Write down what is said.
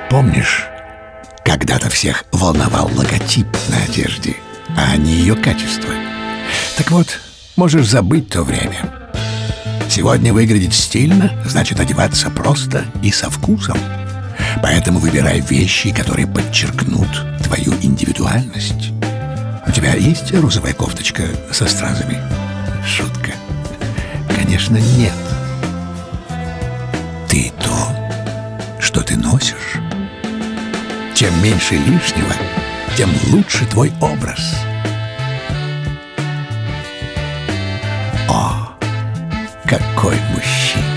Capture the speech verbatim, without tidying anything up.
Помнишь, когда-то всех волновал логотип на одежде, а не ее качество? Так вот, можешь забыть то время. Сегодня выглядеть стильно значит одеваться просто и со вкусом. Поэтому выбирай вещи, которые подчеркнут твою индивидуальность. У тебя есть розовая кофточка со стразами? Шутка. Конечно, нет. Ты то, что ты носишь. Чем меньше лишнего, тем лучше твой образ. О, какой мужчина!